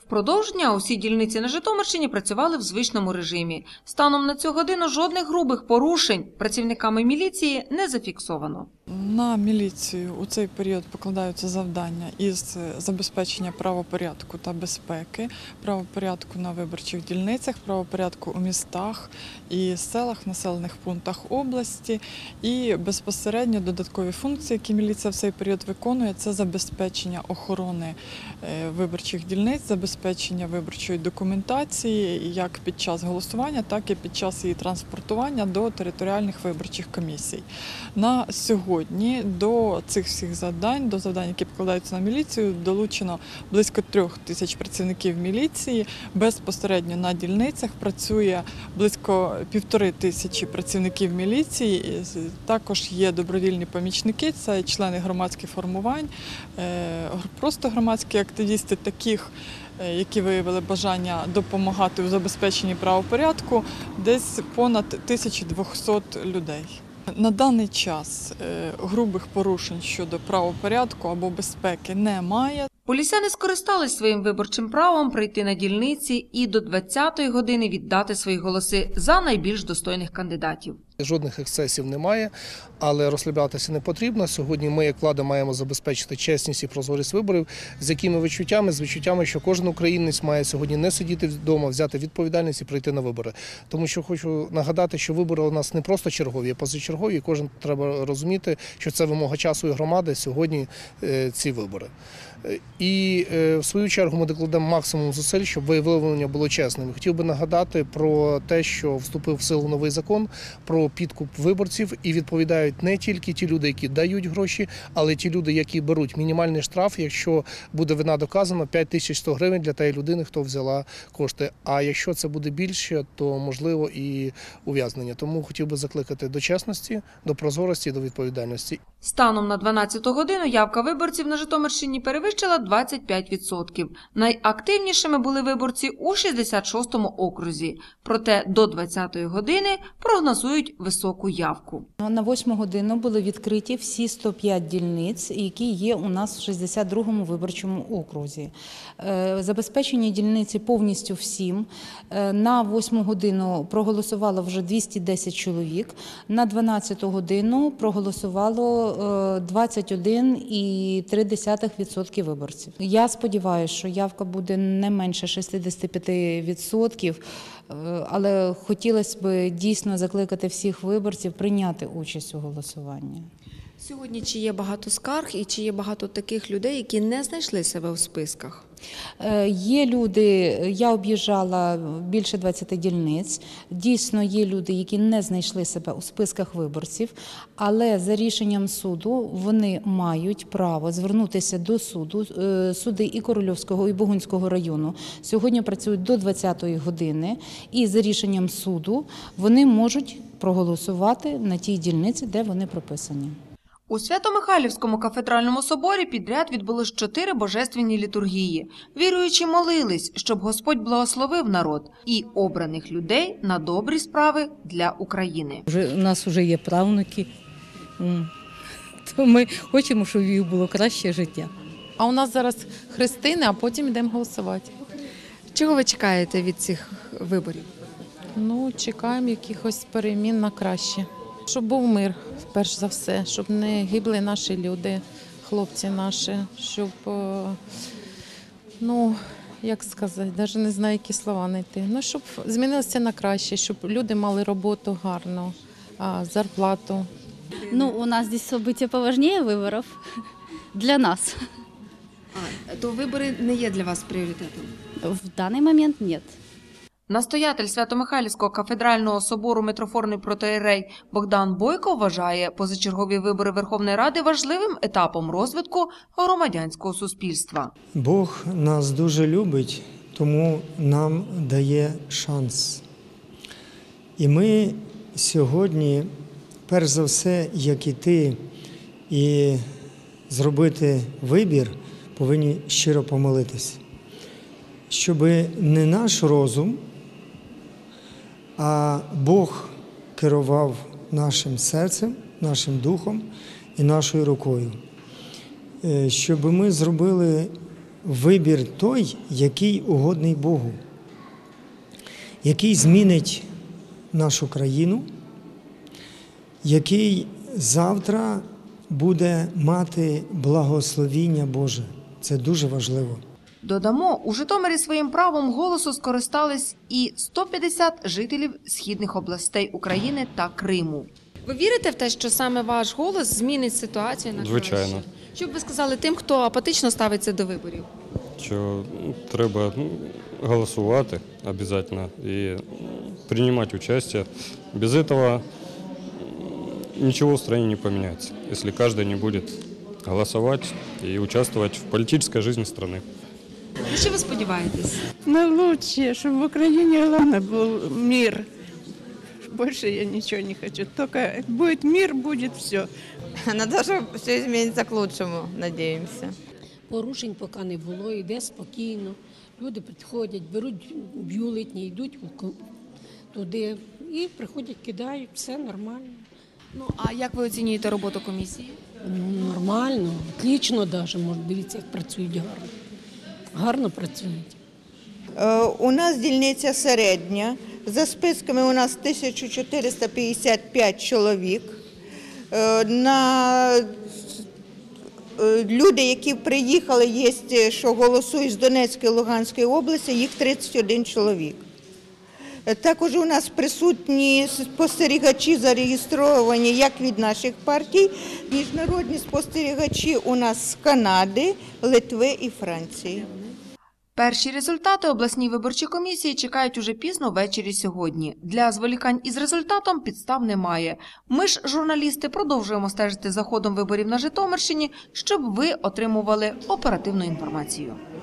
Впродовж дня усі дільниці на Житомирщині працювали в звичному режимі. Станом на цю годину жодних грубих порушень працівниками міліції не зафіксовано. На міліцію у цей період покладаються завдання із забезпечення правопорядку та безпеки, правопорядку на виборчих дільницях, правопорядку у містах і селах, населених пунктах області. І безпосередньо додаткові функції, які міліція в цей період виконує, це забезпечення охорони виборчих дільниць, забезпечення виборчої документації як під час голосування, так і під час її транспортування до територіальних виборчих комісій. На сьогодні до цих всіх завдань, до завдань, які покладаються на міліцію, долучено близько 3000 працівників міліції. Безпосередньо на дільницях працює близько 1500 працівників міліції. Також є добровільні помічники, це члени громадських формувань, просто громадські активісти, таких, які виявили бажання допомагати у забезпеченні правопорядку, десь понад 1200 людей. На даний час грубих порушень щодо правопорядку або безпеки немає. Полісяни скористались своїм виборчим правом прийти на дільниці і до 20-ї години віддати свої голоси за найбільш достойних кандидатів. Жодних ексцесів немає, але розслаблятися не потрібно. Сьогодні ми, як влада, маємо забезпечити чесність і прозорість виборів. З якими відчуттями? З відчуттями, що кожен українець має сьогодні не сидіти вдома, взяти відповідальність і прийти на вибори. Тому що хочу нагадати, що вибори у нас не просто чергові, а позачергові. Кожен треба розуміти, що це вимога часу і громади сьогодні ці вибори. І в свою чергу ми докладемо максимум зусиль, щоб виявлення було чесним. Хотів би нагадати про те, що вступив в силу новий закон про підкуп виборців, і відповідають не тільки ті люди, які дають гроші, але й ті люди, які беруть мінімальний штраф, якщо буде вина доказана, 5100 гривень для тієї людини, хто взяла кошти. А якщо це буде більше, то можливо і ув'язнення. Тому хотів би закликати до чесності, до прозорості, до відповідальності. Станом на 12-ту годину явка виборців на Житомирщині перевищила 25%. Найактивнішими були виборці у 66-му окрузі. Проте до 20-ї години прогнозують високу явку. На 8 годину були відкриті всі 105 дільниць, які є у нас в 62-му виборчому окрузі. Забезпечені дільниці повністю всім. На 8 годину проголосувало вже 210 чоловік, на 12 годину проголосувало 21,3% виборців. Я сподіваюся, що явка буде не менше 65%, але хотілося б дійсно закликати всіх виборців прийняти участь у голосуванні. Сьогодні чи є багато скарг і чи є багато таких людей, які не знайшли себе у списках? Є люди, я об'їжджала більше 20 дільниць, дійсно є люди, які не знайшли себе у списках виборців, але за рішенням суду вони мають право звернутися до суду. Суди і Корольовського, і Бугунського району сьогодні працюють до 20-ї години, і за рішенням суду вони можуть проголосувати на тій дільниці, де вони прописані. У Свято-Михайлівському кафедральному соборі підряд відбулись 4 божественні літургії. Віруючі молились, щоб Господь благословив народ і обраних людей на добрі справи для України. У нас вже є правнуки, то ми хочемо, щоб у них було краще життя. А у нас зараз хрестини, а потім йдемо голосувати. Чого ви чекаєте від цих виборів? Чекаємо якихось перемін на краще. Щоб був мир, перш за все, щоб не гибли наші люди, хлопці наші, щоб, як сказати, навіть не знаю, які слова знайти. Щоб змінилося на краще, щоб люди мали роботу гарну, зарплату. У нас здесь события поважнее выборов для нас. То вибори не є для вас пріоритетом? В данный момент нет. Настоятель Свято-Михайлівського кафедрального собору митрофорний протоієрей Богдан Бойко вважає позачергові вибори Верховної Ради важливим етапом розвитку громадянського суспільства. Бог нас дуже любить, тому нам дає шанс. І ми сьогодні, перш за все, як іти і зробити вибір, повинні щиро помолитися. Щоб не наш розум, а Бог керував нашим серцем, нашим духом і нашою рукою. Щоб ми зробили вибір той, який угодний Богу, який змінить нашу країну, який завтра буде мати благословіння Боже. Це дуже важливо. Додамо, у Житомирі своїм правом голосу скористались і 150 жителів східних областей України та Криму. Ви вірите в те, що саме ваш голос змінить ситуацію на краще? Звичайно. Що б ви сказали тим, хто апатично ставиться до виборів? Що треба голосувати обов'язково і приймати участь. Без этого ничего в стране не поменяется, если каждый не будет голосовать и участвовать в политической жизни страны. На що ви сподіваєтесь? На лучшее, чтобы в Украине главное был мир. Больше я ничего не хочу. Только будет мир, будет все. На те, що все зміниться к лучшому, надіємося. Порушень поки не було, йде спокійно. Люди приходять, беруть бюлетні, йдуть туди і приходять, кидають, все нормально. Ну, а як ви оцінюєте роботу комісії? Нормально, отлично навіть, дивіться, як працюють гарно. Гарно працюють. У нас дільниця середня. За списками у нас 1455 чоловік. Люди, які приїхали, є, що голосують з Донецької і Луганської області, їх 31 чоловік. Також у нас присутні спостерігачі зареєстровані як від наших партій. Міжнародні спостерігачі у нас з Канади, Литви і Франції. Перші результати обласній виборчій комісії чекають уже пізно ввечері сьогодні. Для зволікань із результатом підстав немає. Ми ж, журналісти, продовжуємо стежити за ходом виборів на Житомирщині, щоб ви отримували оперативну інформацію.